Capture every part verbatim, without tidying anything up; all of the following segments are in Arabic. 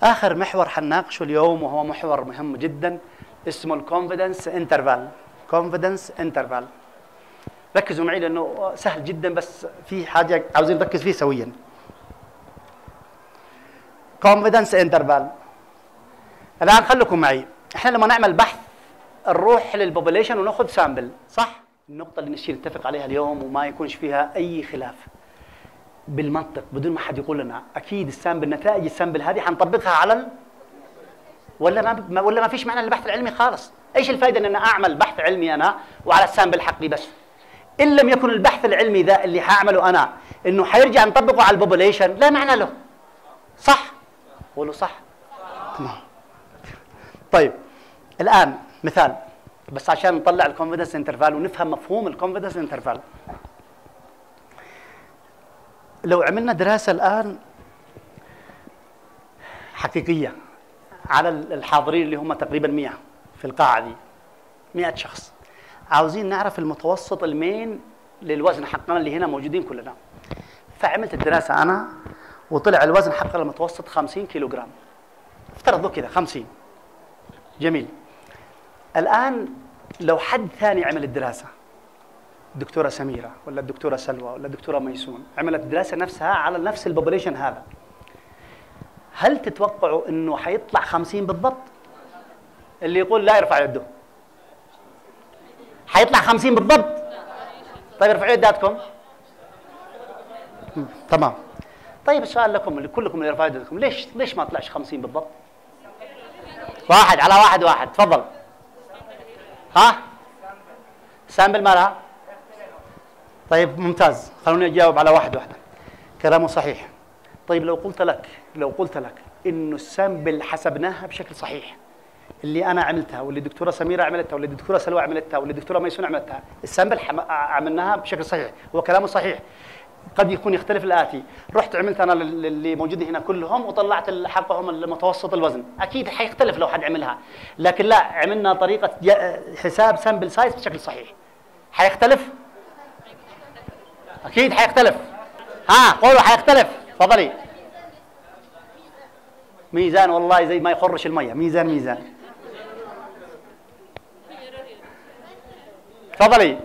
آخر محور حنناقشه اليوم وهو محور مهم جدا اسمه الكونفيدنس انترفال. كونفيدنس انترفال، ركزوا معي لأنه سهل جدا بس في حاجة عاوزين نركز فيه سويا. كونفيدنس انترفال، الآن خليكم معي. احنا لما نعمل بحث نروح للبوبوليشن وناخذ سامبل، صح؟ النقطة اللي نشيل نتفق عليها اليوم وما يكونش فيها أي خلاف بالمنطق بدون ما حد يقول لنا اكيد السامبل، نتائج السامبل هذه حنطبقها على ال... ولا ما ولا ما فيش معنى للبحث العلمي خالص. ايش الفائده ان انا اعمل بحث علمي انا وعلى السامبل حقي بس؟ ان لم يكن البحث العلمي ذا اللي حاعمله انا انه حيرجع نطبقه على البوبوليشن لا معنى له. صح؟ قولوا صح. تمام. طيب الان مثال بس عشان نطلع الكونفيدنس انترفال ونفهم مفهوم الكونفيدنس انترفال. لو عملنا دراسة الآن حقيقية على الحاضرين اللي هم تقريبا مئة في القاعة دي، مئة شخص، عاوزين نعرف المتوسط المين للوزن حقنا اللي هنا موجودين كلنا. فعملت الدراسة أنا وطلع الوزن حقنا المتوسط خمسين كيلو جرام، افترضوا كده خمسين. جميل. الآن لو حد ثاني عمل الدراسة، الدكتورة سميرة ولا الدكتورة سلوى ولا الدكتورة ميسون عملت الدراسة نفسها على نفس البوبوليشن هذا، هل تتوقعوا انه حيطلع خمسين بالضبط؟ اللي يقول لا يرفع يده. حيطلع خمسين بالضبط؟ طيب ارفعوا يداتكم. تمام. طيب السؤال لكم اللي كلكم اللي يرفعوا يداتكم، ليش ليش ما طلعش خمسين بالضبط؟ واحد على واحد واحد، تفضل. ها؟ سامبل مالها؟ طيب ممتاز، خلوني اجاوب على واحد واحده. كلامه صحيح. طيب لو قلت لك لو قلت لك انه السامبل حسبناها بشكل صحيح، اللي انا عملتها واللي الدكتوره سميره عملتها واللي الدكتوره سلوى عملتها واللي الدكتوره ميسون عملتها، السامبل عملناها بشكل صحيح، هو كلامه صحيح. قد يكون يختلف الاتي، رحت عملت انا اللي موجودين هنا كلهم وطلعت حقهم المتوسط الوزن، اكيد حيختلف لو حد عملها، لكن لا، عملنا طريقه حساب سامبل سايز بشكل صحيح. حيختلف؟ اكيد حيختلف. ها قولوا حيختلف. تفضلي. ميزان والله زي ما يخرش الميه، ميزان ميزان. تفضلي.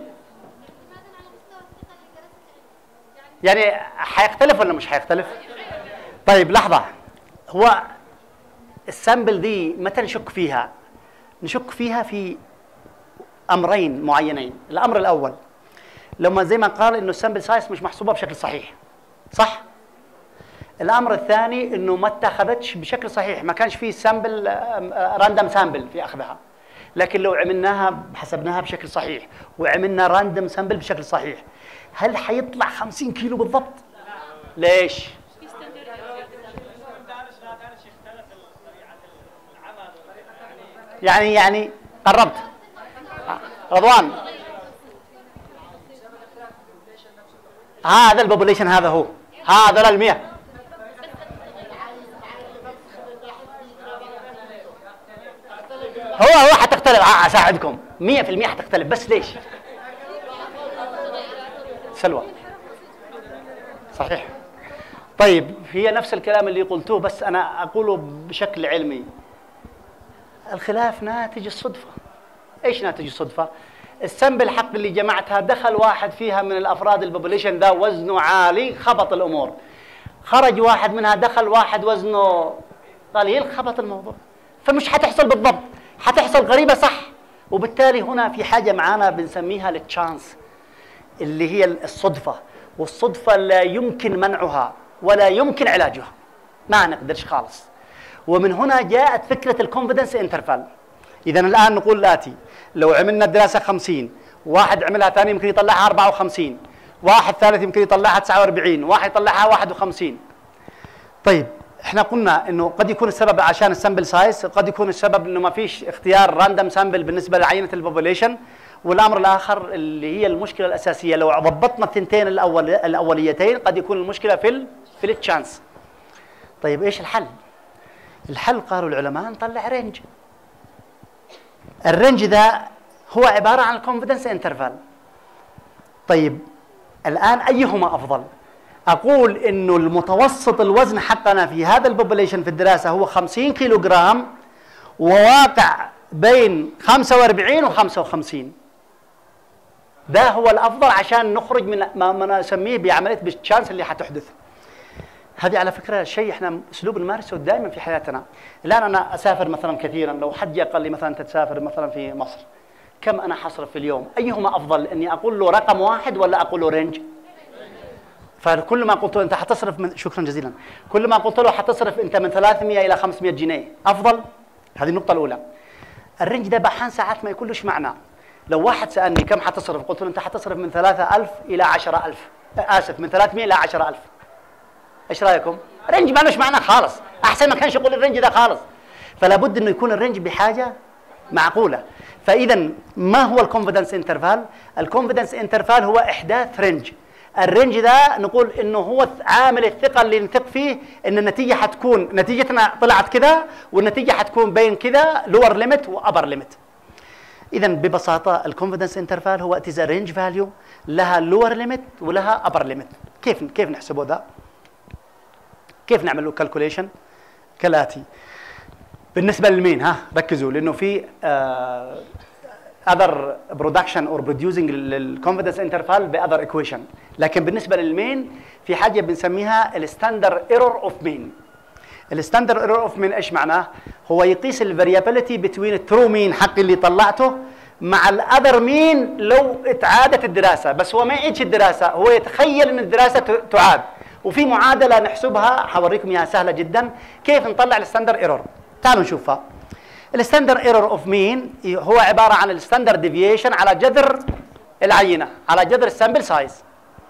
يعني حيختلف ولا مش حيختلف؟ طيب لحظه، هو السامبل دي متى نشك فيها؟ نشك فيها في امرين معينين. الامر الاول لما زي ما قال انه السامبل سايز مش محسوبه بشكل صحيح، صح؟ الامر الثاني انه ما اتخذتش بشكل صحيح، ما كانش فيه سامبل راندوم سامبل في اخذها. لكن لو عملناها حسبناها بشكل صحيح وعملنا راندوم سامبل بشكل صحيح، هل حيطلع خمسين كيلو بالضبط؟ ليش؟ يعني يعني قربت. رضوان، هذا البوبوليشن هذا هو هذا المية. هو هو حتختلف. اساعدكم مية في المية حتختلف، بس ليش؟ سلوى صحيح. طيب هي نفس الكلام اللي قلتوه بس انا اقوله بشكل علمي. الخلاف ناتج الصدفه. ايش ناتج الصدفه؟ السامبل حق اللي جمعتها دخل واحد فيها من الافراد البوبوليشن ذا وزنه عالي، خبط الامور. خرج واحد منها دخل واحد وزنه قليل، خبط الموضوع. فمش حتحصل بالضبط، حتحصل قريبه صح. وبالتالي هنا في حاجه معانا بنسميها التشانس، اللي هي الصدفه، والصدفه لا يمكن منعها ولا يمكن علاجها، ما نقدرش خالص. ومن هنا جاءت فكره الكونفيدنس انترفال. اذا الان نقول الاتي: لو عملنا الدراسه خمسين، واحد عملها ثاني يمكن يطلعها أربعة وخمسين، واحد ثالث يمكن يطلعها تسعة وأربعين، واحد يطلعها واحد وخمسين. طيب احنا قلنا انه قد يكون السبب عشان السامبل سايز، قد يكون السبب انه ما فيش اختيار راندوم سامبل بالنسبه لعينه البوبوليشن، والامر الاخر اللي هي المشكله الاساسيه لو ضبطنا الثنتين الاول الاوليتين قد يكون المشكله في ال في التشانس. طيب ايش الحل؟ الحل قالوا العلماء نطلع رينج. الرينج ذا هو عباره عن الكونفيدنس انترفال. طيب الان ايهما افضل؟ اقول انه المتوسط الوزن حقنا في هذا البوبوليشن في الدراسه هو خمسين كيلو جرام، وواقع بين خمسة وأربعين و خمسة وخمسين. ده هو الافضل عشان نخرج من ما نسميه بعمليه بالتشانس اللي حتحدث. هذه على فكره شيء احنا اسلوب نمارسه دائما في حياتنا. الان انا اسافر مثلا كثيرا، لو حد جاء قال لي مثلا انت تسافر مثلا في مصر، كم انا حصرف في اليوم؟ ايهما افضل، اني اقول له رقم واحد ولا اقول له رينج؟ فكل ما قلت له انت حتصرف من، شكرا جزيلا، كل ما قلت له حتصرف انت من ثلاثمئة الى خمسمئة جنيه افضل. هذه النقطه الاولى. الرينج ده بحان ساعات ما يكون له معنى. لو واحد سالني كم حتصرف، قلت له انت حتصرف من ثلاثة آلاف الى عشرة آلاف، اسف من ثلاثمئة الى عشرة آلاف. ايش رايكم؟ رينج ما لهش معنى خالص، احسن ما كانش يقول الرينج ده خالص. فلا بد انه يكون الرينج بحاجه معقوله. فاذا ما هو الكونفدنس انترفال؟ الكونفدنس انترفال هو احداث رينج. الرينج ده نقول انه هو عامل الثقه اللي نثق فيه ان النتيجه حتكون، نتيجتنا طلعت كذا والنتيجه حتكون بين كذا، لور ليميت وابر ليميت. اذا ببساطه الكونفدنس انترفال هو اتز رينج فاليو لها لور ليميت ولها ابر ليميت. كيف كيف نحسبه ده؟ كيف نعمل له كالكوليشن؟ كالاتي. بالنسبه للمين، ها ركزوا، لانه في آه other production or producing للconfidence interval باذر equation، لكن بالنسبه للمين في حاجه بنسميها الستاندر ايرور اوف مين. الستاندر ايرور اوف مين ايش معناه؟ هو يقيس الفاريابيليتي بتوين الترو مين حق اللي طلعته مع الاذر مين لو اتعادت الدراسه، بس هو ما يعيدش الدراسه، هو يتخيل ان الدراسه تعاد. وفي معادله نحسبها حوريكم اياها سهله جدا كيف نطلع الستاندر ايرور. تعالوا نشوفها. الستاندر ايرور اوف مين هو عباره عن الستاندر ديفيشن على جذر العينه، على جذر السامبل سايز.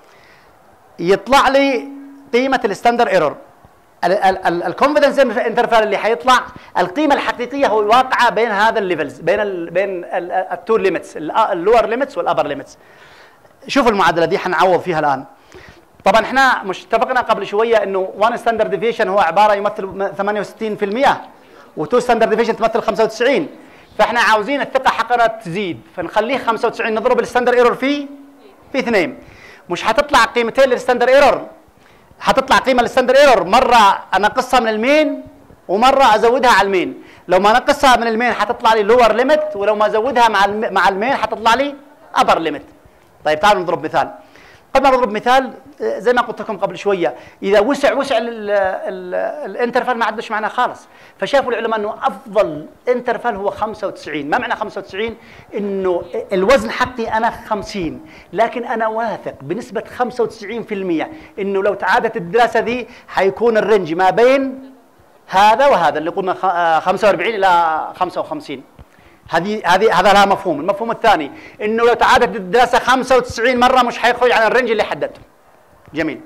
يطلع لي قيمه الستاندر ايرور. الكونفدنس انترفال اللي حيطلع القيمه الحقيقيه هو واقعه بين هذا الليفلز، بين ال بين التو ليميتس، اللور ليميتس والابر ليميتس. شوفوا المعادله دي حنعوض فيها الان. طبعا احنا مش اتفقنا قبل شويه انه وان ستاندر ديفيشن هو عباره يمثل ثمانية وستين بالمئة وتو ستاندر ديفيشن تمثل خمسة وتسعين، فاحنا عاوزين الثقه حقنا تزيد، فنخليه خمسة وتسعين نضرب الستاندر ايرور فيه في اثنين. مش حتطلع قيمتين للستاندر ايرور، حتطلع قيمه للستاندر ايرور مره انقصها من المين ومره ازودها على المين. لو ما نقصها من المين حتطلع لي لور ليميت، ولو ما ازودها مع مع المين حتطلع لي ابر ليميت. طيب تعالوا نضرب مثال. قبل ما نضرب مثال زي ما قلت لكم قبل شويه، اذا وسع وسع الانترفال ما عندوش معنى خالص. فشافوا العلماء انه افضل انترفال هو خمسة وتسعين. ما معنى خمسة وتسعين؟ انه الوزن حقي انا خمسين، لكن انا واثق بنسبه خمسة وتسعين بالمئة انه لو تعادت الدراسه دي حيكون الرنج ما بين هذا وهذا اللي قلنا خمسة وأربعين الى خمسة وخمسين. هذه هذه هذا لها مفهوم. المفهوم الثاني انه لو تعادت الدراسه خمسة وتسعين مره مش حيخرج عن الرنج اللي حددته. جميل.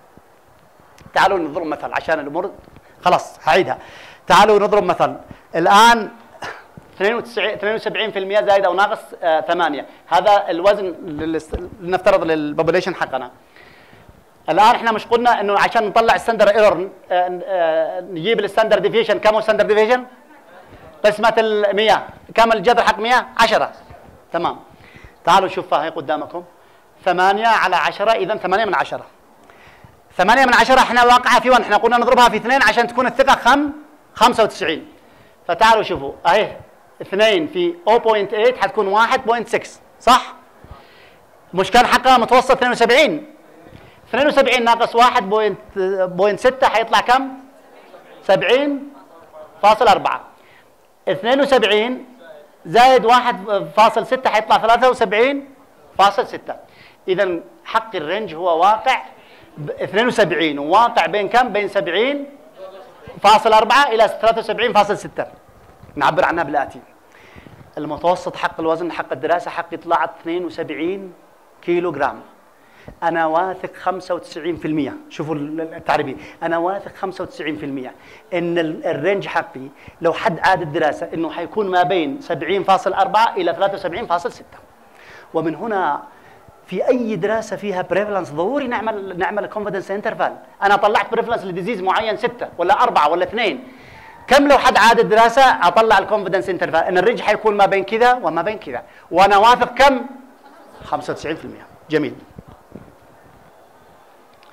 تعالوا نضرب مثل عشان الامور خلاص هعيدها. تعالوا نضرب مثل. الان اثنين وسبعين بالمئة زائد او ناقص آه ثمانية، هذا الوزن لنفترض للبوبوليشن حقنا. الان احنا مش قلنا انه عشان نطلع الستاندر ايرور آه آه نجيب الستاندر ديفيشن. كم هو الستاندر ديفيشن؟ قسمة ال مئة. كم الجذر حق مئة؟ عشرة. تمام. تعالوا نشوفها هي قدامكم. ثمانية على عشرة، إذا ثمانية من عشرة. ثمانية من عشرة احنا واقعة في واحد، احنا قلنا نضربها في اثنين عشان تكون الثقة خم خمسة وتسعين. فتعالوا شوفوا اهي اثنين في صفر فاصلة ثمانية حتكون واحد فاصلة ستة، صح؟ مش كان حقها متوسط اثنين وسبعين. اثنين وسبعين ناقص واحد فاصلة ستة حيطلع كم؟ سبعين فاصلة أربعة. اثنين وسبعين زائد واحد فاصلة ستة حيطلع ثلاثة وسبعين فاصلة ستة. إذا حق الرنج هو واقع اثنين وسبعين، وواقع بين كم؟ بين سبعين فاصلة أربعة إلى ثلاثة وسبعين فاصلة ستة. نعبر عنها بالآتي. المتوسط حق الوزن حق الدراسة حقي طلعت اثنين وسبعين كيلو جرام. أنا واثق خمسة وتسعين بالمئة. شوفوا التعريبي، أنا واثق خمسة وتسعين بالمئة إن الرينج حقي لو حد عاد الدراسة إنه حيكون ما بين سبعين فاصلة أربعة إلى ثلاثة وسبعين فاصلة ستة. ومن هنا في أي دراسة فيها بريفلنس ضروري نعمل نعمل كونفدنس انترفال. أنا طلعت بريفلنس لديزيز معين ستة ولا أربعة ولا اثنين. كم لو حد عاد الدراسة أطلع الكونفدنس انترفال إن الرينج حيكون ما بين كذا وما بين كذا، وأنا واثق كم؟ خمسة وتسعين بالمئة. جميل.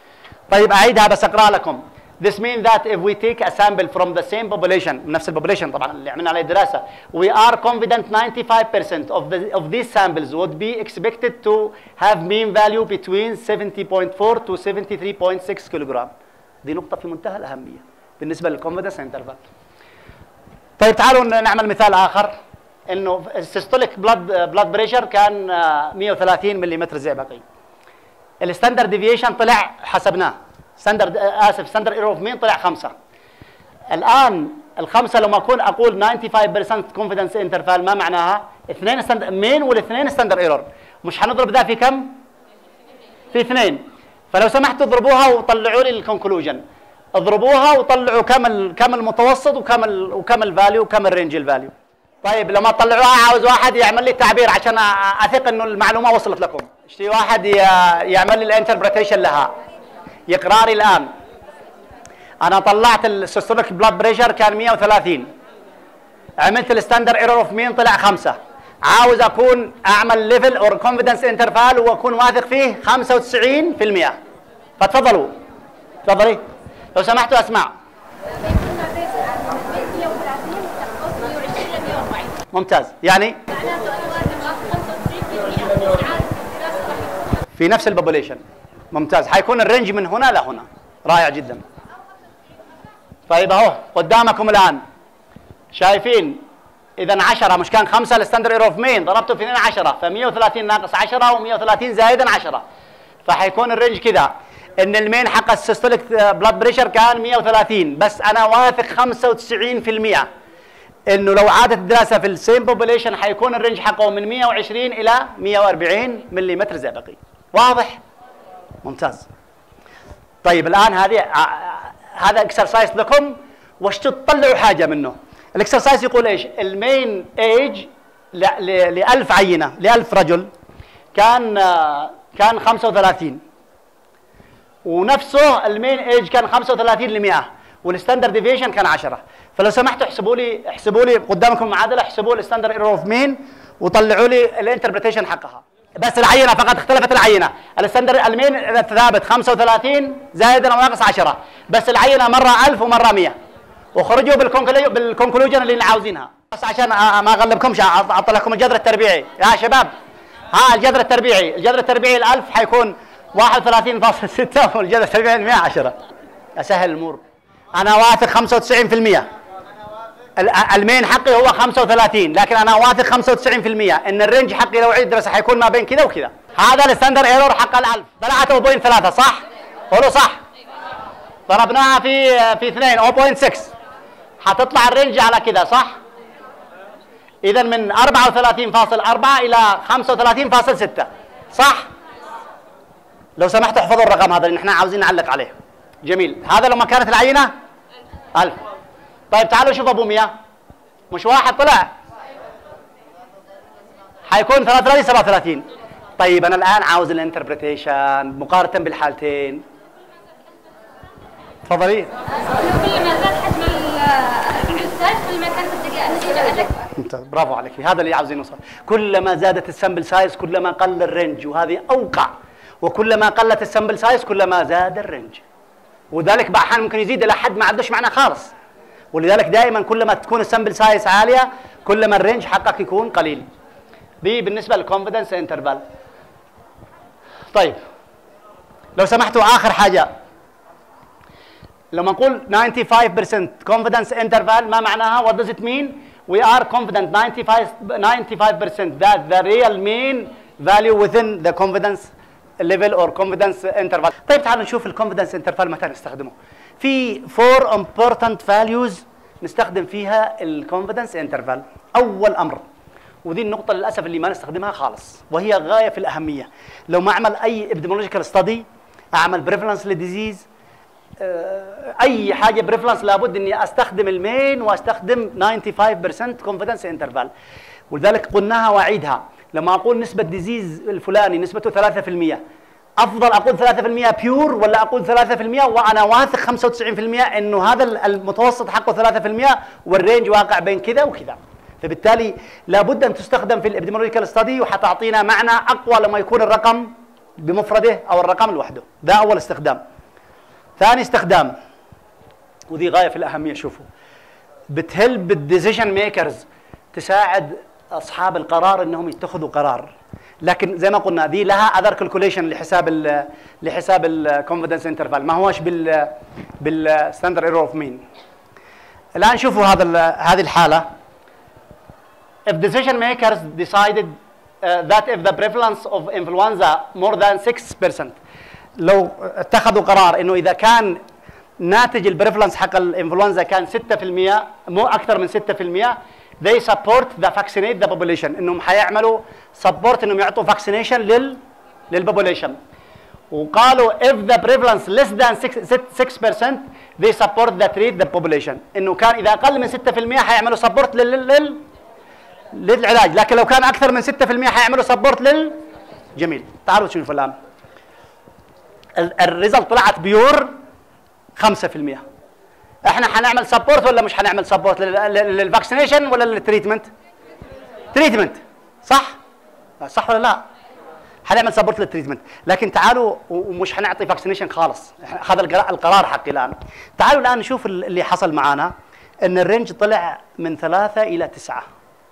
طيب اعيدها بس اقرا لكم. This means that if we take a sample from the same population, نفس البوبوليشن طبعا اللي عملنا عليه دراسه, we are confident ninety-five percent of the of these samples would be expected to have mean value between seventy point four to seventy-three point six كيلوغرام. دي نقطه في منتهى الاهميه بالنسبه للconfidence interval. طيب تعالوا نعمل مثال اخر, انه السيستوليك بلاد بلاد بريشر كان مئة وثلاثين ملم زئبقي. الستاندرد ديفيشن طلع حسبناه, ستاندرد اسف ستاندرد ايرور اوف مين طلع خمسة. الان الخمسه لما اكون اقول خمسة وتسعين بالمئة كونفدنس انترفال ما معناها؟ اثنين ستاندرد مين والاثنين ستاندرد ايرور, مش هنضرب ذا في كم؟ في اثنين. فلو سمحتوا اضربوها وطلعوا لي الكونكلوجن, اضربوها وطلعوا كم ال كم المتوسط وكم ال وكم الفاليو وكم الرينج الفاليو. طيب لما تطلعوها عاوز واحد يعمل لي تعبير عشان اثق انه المعلومه وصلت لكم. اشتي واحد يعمل لي الانتربريتيشن لها, يقرا لي الان. انا طلعت السيستوليك بلاد بريشر كان مئة وثلاثين, عملت الستاندر ايرور اوف مين طلع خمسة, عاوز اكون اعمل ليفل اور كونفدنس انترفال واكون واثق فيه خمسة وتسعين بالمئة. فتفضلوا تفضلي لو سمحتوا اسمع. ممتاز, يعني في نفس البوبوليشن. ممتاز, حيكون الرينج من هنا لهنا. رائع جدا. طيب اهو قدامكم الان شايفين, اذا عشرة مش كان خمسة الستاندرد ايرور اوف مين, ضربته في اثنين عشرة, ف مئة وثلاثين ناقص عشرة ومئة وثلاثين زائدا عشرة, فحيكون الرينج كذا ان المين حق السيستوليك بلاد بريشر كان مئة وثلاثين, بس انا واثق خمسة وتسعين بالمئة انه لو عادت الدراسه في السيم بوبوليشن حيكون الرينج حقه من مئة وعشرين الى مئة وأربعين ملم زئبقي. واضح؟ ممتاز. طيب الان هذه هذا اكسرسايز لكم, واش تطلعوا حاجه منه. الاكسرسايز يقول ايش؟ المين ايج ل ألف عينه ل ألف رجل كان كان خمسة وثلاثين, ونفسه المين ايج كان خمسة وثلاثين ل مئة, والستاندرد ديفيشن كان عشرة. فلو سمحتوا احسبوا لي احسبوا لي قدامكم معادله, احسبوا الستاندرد ايرور اوف مين وطلعوا لي الانتربريتيشن حقها. بس العينه فقط اختلفت العينه. الستاندرد المين ثابت خمسة وثلاثين زائدا او ناقص عشرة, بس العينه مره ألف ومره مئة, وخرجوا بالكونكلوجن اللي عاوزينها. بس عشان ما اغلبكمش اعطي لكم الجذر التربيعي يا شباب. ها الجذر التربيعي, الجذر التربيعي الألف حيكون واحد وثلاثين فاصلة ستة والجذر التربيعي مئة وعشرة. اسهل الامور. انا واثق خمسة وتسعين بالمئة, المين حقي هو خمسة وثلاثين, لكن انا واثق خمسة وتسعين بالمئة ان الرينج حقي لو عيد دراسه حيكون ما بين كذا وكذا. هذا الستاندر ايرور حق الألف طلعت صفر فاصلة ثلاثة صح؟ قولوا صح. ضربناها في في اثنين صفر فاصلة ستة, حتطلع الرينج على كذا صح؟ اذا من أربعة وثلاثين فاصلة أربعة الى خمسة وثلاثين فاصلة ستة صح؟ لو سمحتوا احفظوا الرقم هذا اللي احنا عاوزين نعلق عليه. جميل. هذا لما كانت العينه ألف. طيب تعالوا شوف ابو مئة, مش واحد طلع, حيكون ثلاثة وثلاثين سبعة وثلاثين. طيب انا الان عاوز الانتربريتيشن مقارنه بالحالتين. تفضلي. كل ما زاد حجم العداد كل ما كانت النتيجه ادق. ممتاز, برافو عليك, هذا اللي عاوزين نوصل. كلما زادت السامبل سايز كلما قل الرينج, وهذه اوقع, وكلما قلت السامبل سايز كلما زاد الرينج, وذلك بعض احيانا ممكن يزيد الى حد ما عندوش معنى خالص. ولذلك دائما كلما تكون السامبل سايز عاليه كلما الرينج حقك يكون قليل. دي بالنسبه للكونفدنس انترفال. طيب لو سمحتوا اخر حاجه, لما نقول ninety-five percent confidence interval ما معناها؟ what does it mean? we are confident ninety-five percent that the real mean value within the confidence level or confidence interval. طيب تعالوا نشوف الكونفدنس انترفال متى نستخدمه. في four important values نستخدم فيها الكونفدنس انترفال. اول امر, ودي النقطه للاسف اللي ما نستخدمها خالص وهي غايه في الاهميه, لو ما اعمل اي ابيديمولوجيكال ستادي, اعمل بريفلنس للديزيز, اي حاجه بريفلنس, لابد اني استخدم المين واستخدم ninety-five percent confidence interval. ولذلك قلناها واعيدها, لما اقول نسبه ديزيز الفلاني نسبته ثلاثة بالمئة, افضل اقول ثلاثة بالمئة بيور ولا اقول ثلاثة بالمئة وانا واثق خمسة وتسعين بالمئة انه هذا المتوسط حقه ثلاثة بالمئة والرينج واقع بين كذا وكذا. فبالتالي لابد ان تستخدم في الابيديمولوجيكال ستادي, وحتعطينا معنى اقوى لما يكون الرقم بمفرده او الرقم لوحده. ده اول استخدام. ثاني استخدام، وذي غايه في الاهميه، شوفوا بتهلب الديسيجن ميكرز، تساعد اصحاب القرار انهم يتخذوا قرار. لكن زي ما قلنا دي لها اذر كالكوليشن لحساب ال لحساب الكونفدنس انترفال، ما هوش بال بالستاندرد ايرور اوف مين. الان شوفوا هذا هذه الحاله. If decision makers decided uh, that if the prevalence of influenza more than six percent، لو اتخذوا قرار انه اذا كان ناتج البريفلنس حق الانفلونزا كان ستة بالمئة مو اكثر من ستة بالمئة، they support the vaccinate the population، انهم حيعملوا support انهم يعطوا vaccination لل للبوبوليشن. وقالوا if the prevalence less than six percent they support the treat the population، انه كان اذا اقل من ستة بالمئة حيعملوا support لل لل للعلاج، لكن لو كان اكثر من ستة بالمئة حيعملوا support لل. جميل. تعالوا شوفوا الان الريزلت طلعت بيور خمسة بالمئة. احنا حنعمل سبورت ولا مش حنعمل سبورت للفاكسينيشن ولا للتريتمنت؟ تريتمنت، صح؟ صح ولا لا؟ حنعمل سبورت للتريتمنت، لكن تعالوا ومش حنعطي فاكسينيشن خالص، هذا القرار حقي الان. تعالوا الان نشوف اللي حصل معانا، ان الرينج طلع من ثلاثة الى تسعة.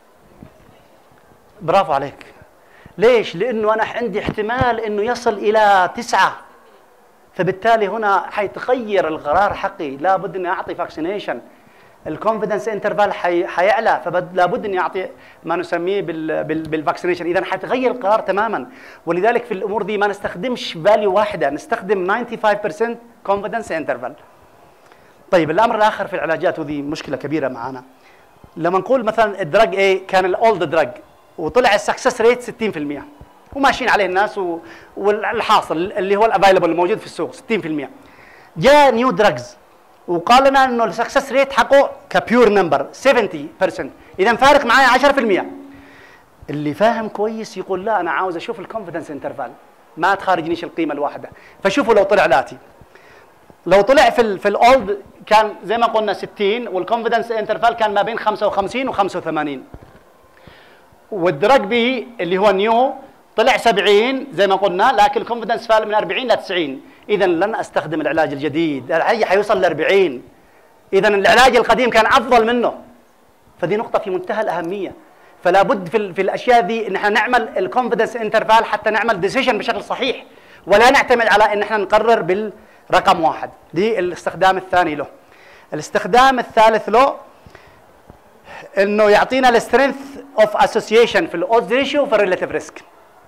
برافو عليك. ليش؟ لانه انا عندي احتمال انه يصل الى تسعة، فبالتالي هنا حيتغير القرار حقي، لابد اني اعطي فاكسينيشن. الكونفدنس انترفال حي... حيعلى، فلابد اني اعطي ما نسميه بال... بال... بالفاكسينيشن، اذا حيتغير القرار تماما. ولذلك في الامور دي ما نستخدمش فاليو واحده، نستخدم خمسة وتسعين بالمئة كونفدنس انترفال. طيب الامر الاخر في العلاجات، وذي مشكله كبيره معنا، لما نقول مثلا الدراج ايه كان الاولد دراج وطلع السكسس ريت ستين بالمئة وماشيين عليه الناس و... والحاصل اللي هو الافايلبل الموجود في السوق ستين بالمئة، جاء نيو دراجز وقال لنا انه السكسس ريت حقه كبيور نمبر سبعين بالمئة، اذا فارق معايا عشرة بالمئة. اللي فاهم كويس يقول لا انا عاوز اشوف الكونفدنس انترفال، ما تخارجنيش القيمه الواحده. فشوفوا لو طلع الاتي، لو طلع في ال في الاولد كان زي ما قلنا ستين، والكونفدنس انترفال كان ما بين خمسة وخمسين وخمسة وثمانين، والدراج بي اللي هو نيو طلع سبعين زي ما قلنا، لكن الكونفدنس فال من أربعين ل تسعين، اذا لن استخدم العلاج الجديد، العلاج حيوصل ل أربعين، اذا العلاج القديم كان افضل منه. فدي نقطه في منتهى الاهميه، فلا بد في, في الاشياء دي ان احنا نعمل الكونفدنس انترفال حتى نعمل ديسيجن بشكل صحيح، ولا نعتمد على ان احنا نقرر بالرقم واحد. دي الاستخدام الثاني له. الاستخدام الثالث له انه يعطينا السترينث اوف اسوسيشن في الاودز ريشيو وفي الريلاتيف ريسك.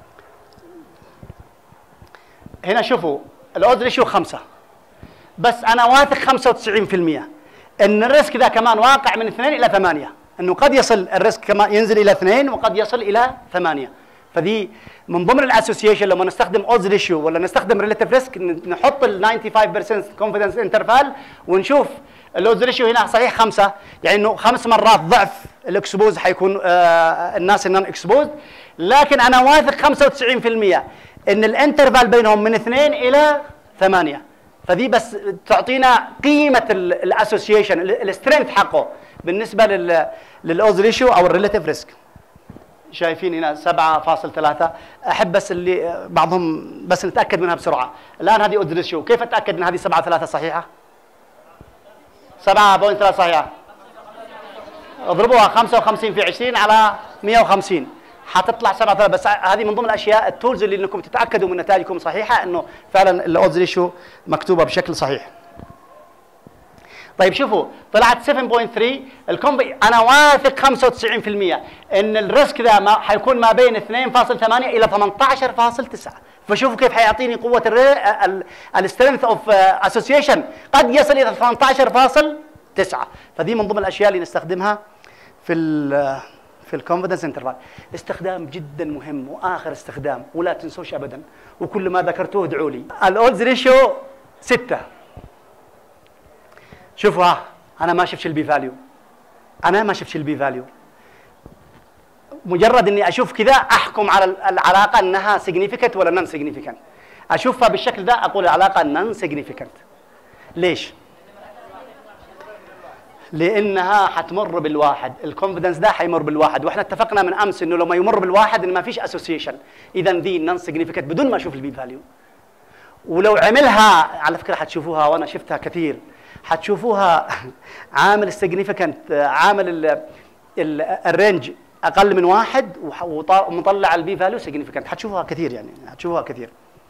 هنا شوفوا الاودز ريشيو خمسة، بس انا واثق خمسة وتسعين بالمئة ان الريسك ذا كمان واقع من اثنين الى ثمانية، انه قد يصل الريسك كمان ينزل الى اثنين وقد يصل الى ثمانية. فدي من ضمن الاسوسيشن لما نستخدم اودز ريشيو ولا نستخدم ريلاتيف ريسك، نحط ال خمسة وتسعين بالمئة كونفدنس انترفال ونشوف الاودز ريشيو هنا صحيح خمسة، يعني انه خمس مرات ضعف الاكسبوز حيكون آه الناس النون اكسبوز، لكن انا واثق خمسة وتسعين بالمئة ان الانترفال بينهم من اثنين الى ثمانية. فدي بس تعطينا قيمه الاسوسيشن السترينث حقه بالنسبه لل للاودز ريشيو او الريلاتيف ريسك. شايفين هنا سبعة فاصلة ثلاثة. احب بس اللي بعضهم بس نتاكد منها بسرعه. الان هذه اودز ريشيو، كيف اتاكد ان هذه سبعة فاصلة ثلاثة صحيحه؟ سبعة فاصلة ثلاثة صحيحه. اضربوها خمسة وخمسين في عشرين على مئة وخمسين حتطلع سبعة ثلاثة. بس هذه من ضمن الاشياء التولز اللي انكم تتاكدوا من نتائجكم صحيحه، انه فعلا الاودز ريشيو مكتوبه بشكل صحيح. طيب شوفوا طلعت سبعة فاصلة ثلاثة، الكونفي انا واثق خمسة وتسعين بالمئة ان الريسك ذا ما حيكون ما بين اثنين فاصلة ثمانية الى ثمانية عشر فاصلة تسعة. فشوفوا كيف حيعطيني قوه السترينث اوف اسوسيشن، قد يصل الى ثمانية عشر فاصلة تسعة. فدي من ضمن الاشياء اللي نستخدمها في ال في الكونفدنس انترفال. استخدام جدا مهم واخر استخدام ولا تنسوش ابدا، وكل ما ذكرتوه ادعوا لي. الاودز ريشيو ستة. شوفوا ها انا ما شفتش البي فاليو، انا ما شفتش البي فاليو، مجرد اني اشوف كذا احكم على العلاقه انها سيجنيفيكانت ولا نون سيجنيفيكانت. اشوفها بالشكل ده اقول العلاقه نون سيجنيفيكانت. ليش؟ لانها حتمر بالواحد، الكونفدنس ده حيمر بالواحد، واحنا اتفقنا من امس انه لما يمر بالواحد ان ما فيش اسوسيشن، اذا ذي نون سيجنيفيكانت بدون ما اشوف البي فاليو. ولو عملها على فكره حتشوفوها وانا شفتها كثير، حتشوفوها عامل السيجنيفيكانت، عامل الرينج اقل من واحد ومطلع البي فاليو سيجنيفيكانت، حتشوفوها كثير يعني حتشوفوها كثير.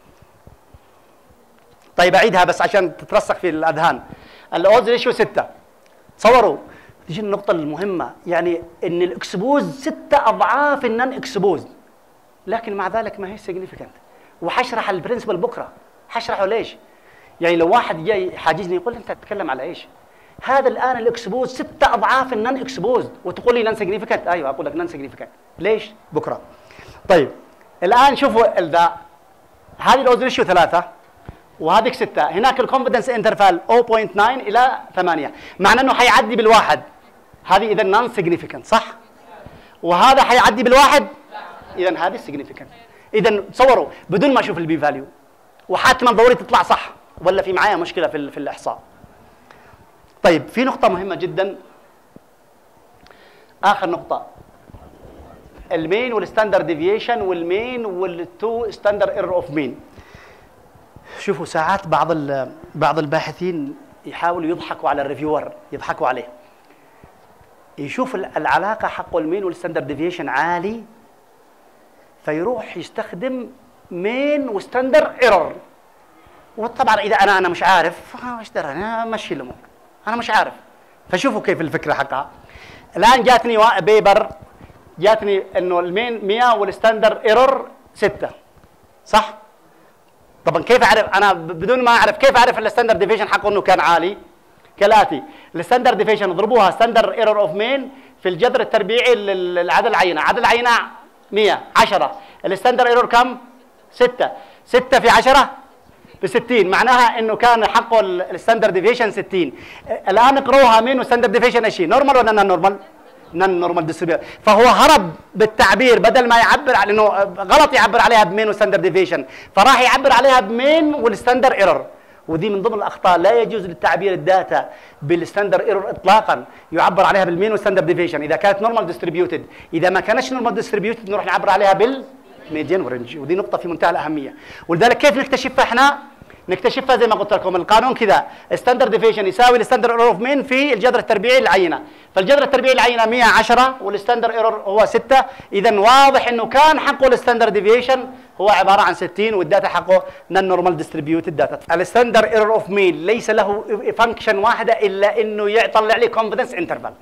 طيب اعيدها بس عشان تترسخ في الاذهان. الاودز ريشيو ستة. تصوروا تيجي النقطة المهمة، يعني ان الاكسبوز ستة اضعاف النون اكسبوز، لكن مع ذلك ما هي سيجنيفيكانت. وحشرح البرنسبل بكره، حشرحه ليش؟ يعني لو واحد جاي حاجزني يقول لي انت تتكلم على ايش؟ هذا الان الاكسبوز ستة اضعاف النون اكسبوز وتقول لي نون سيجنيفيكانت؟ ايوه اقول لك نون سيجنيفيكانت، ليش؟ بكره. طيب الان شوفوا ذا، هذه الاودز ريشيو ثلاثة وهذيك ستة، هناك الكونفدنس انترفال صفر فاصلة تسعة الى ثمانية، معناه انه حيعدي بالواحد، هذه اذا نون سيجنيفيكانت صح؟ وهذا حيعدي بالواحد، اذا هذه سيجنيفيكانت. اذا تصوروا بدون ما اشوف البي فاليو وحتما ضروري تطلع صح ولا في معايا مشكله في في الاحصاء. طيب في نقطه مهمه جدا، اخر نقطه، المين والستاندرد ديفيشن والمين والتو ستاندرد ايرور اوف مين. شوفوا ساعات بعض بعض الباحثين يحاولوا يضحكوا على الريفيور، يضحكوا عليه، يشوف العلاقه حق المين والستاندرد ديفيشن عالي فيروح يستخدم مين وستاندرد ايرور. وطبعا اذا انا انا مش عارف ايش درى انا امشي الامور، انا مش عارف. فشوفوا كيف الفكره حقها. الان جاتني بيبر، جاتني انه المين مية والستاندرد ايرور ستة صح؟ طبعا كيف اعرف انا بدون ما اعرف كيف اعرف الستاندرد ديفيشن حقه انه كان عالي؟ كالاتي، الستاندرد ديفيشن اضربوها ستاندرد ايرور اوف مين في الجذر التربيعي للعدد العينه، عدد العينه مية، عشرة، الستاندرد ايرور كم؟ ستة، ستة في عشرة ب ستين، معناها انه كان حقه الستاندرد ديفيشن ستين. الان اقروها مين والستاندرد ديفيشن ايش هي؟ نورمال ولا نون نورمال؟ نون نورمال ديستريبيوشن. فهو هرب بالتعبير، بدل ما يعبر على انه غلط يعبر عليها بمين والستاندرد ديفيشن، فراح يعبر عليها بمين والستاندرد ايرور. ودي من ضمن الاخطاء، لا يجوز للتعبير الداتا بالستاندرد ايرور اطلاقا، يعبر عليها بالمين والستاندرد ديفيشن اذا كانت نورمال ديستريبيوتد، اذا ما كانتش نورمال ديستريبيوتد نروح نعبر عليها بالميديان ورنج، ودي نقطه في منتهى الاهميه. ولذلك كيف نكتشفها احنا؟ نكتشفها زي ما قلت لكم، القانون كذا، ستاندرد ديفيشن يساوي الستاندرد ايرور اوف مين في الجذر التربيعي للعينه، فالجذر التربيعي للعينه مية عشرة والستاندرد ايرور هو ستة، اذا واضح انه كان حقه الستاندرد ديفيشن هو عباره عن ستين والداتا حقه نون نورمال ديستريبيوتد داتا. الستاندرد ايرور اوف مين ليس له فانكشن واحده الا انه يطلع لي كونفدنس انترفال،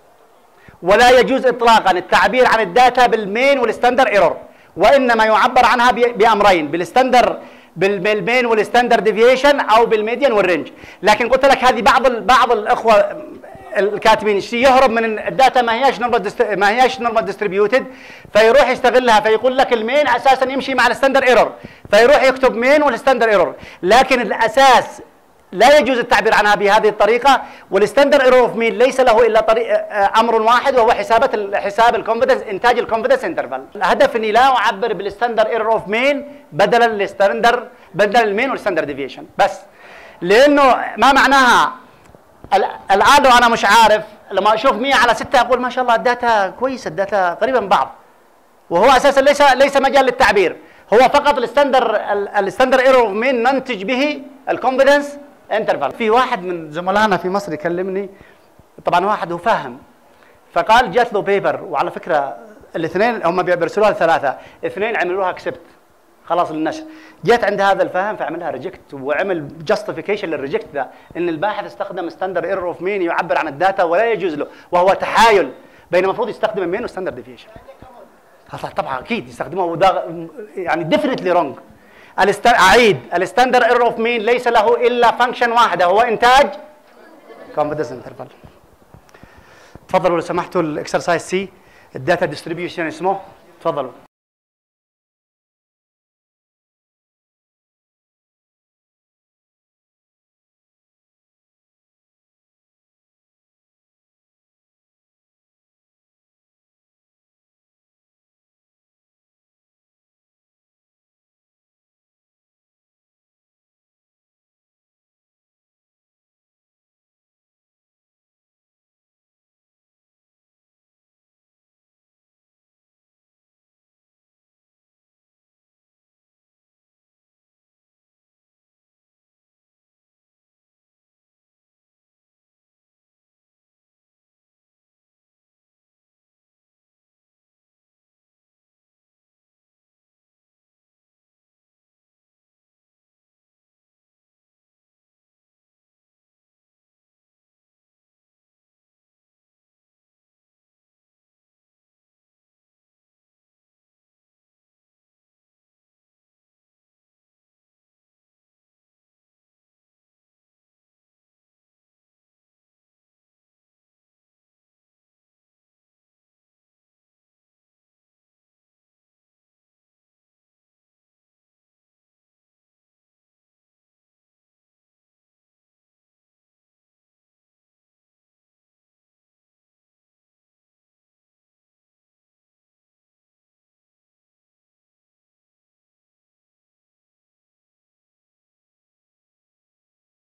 ولا يجوز اطلاقا التعبير عن الداتا بالمين والستاندرد ايرور، وانما يعبر عنها بامرين، بالستاندرد بالمين والستاندرد ديفيشن او بالميديان والرينج. لكن قلت لك هذه بعض بعض الاخوه الكاتبين يهرب من الداتا، ما هياش نورمال ما هياش نورمال ديستريبيوتد، فيروح يستغلها فيقول لك المين اساسا يمشي مع الستاندرد ايرور، فيروح يكتب مين والستاندرد ايرور، لكن الاساس لا يجوز التعبير عنها بهذه الطريقه. والستاندرد ايرور اوف مين ليس له الا طريق امر واحد، وهو حسابه حساب الكونفدنس، انتاج الكونفدنس انترفال. الهدف اني لا اعبر بالستاندرد ايرور اوف مين بدل الستاندرد بدل المين والستاندرد ديفيشن بس، لانه ما معناها الان لو انا مش عارف لما اشوف مية على ستة اقول ما شاء الله الداتا كويسه، الداتا قريبه من بعض، وهو اساسا ليس ليس مجال للتعبير، هو فقط الستاندرد الستاندرد ايرور اوف مين ننتج به الكونفدنس انترفال. في واحد من زملائنا في مصر يكلمني، طبعا واحد هو فاهم، فقال جات له بيبر، وعلى فكره الاثنين هم بيرسلوها لثلاثه، اثنين عملوها اكسبت خلاص للنشر، جت عند هذا الفهم فعملها ريجكت، وعمل جاستيفيكيشن للريجكت ذا، ان الباحث استخدم ستاندرد ايرور اوف مين يعبر عن الداتا ولا يجوز له، وهو تحايل بين المفروض يستخدم المين والستاندرد ديفيشن. طبعا اكيد يستخدمه، وده يعني ديفينتلي رونج. الست... اعيد، الستاندرد ايرور اوف مين ليس له الا فانكشن واحده، هو انتاج كونفدنس انترفال. تفضلوا لو سمحتوا الاكسرسايز سي، الداتا ديستريبيوشن اسمه، تفضلوا.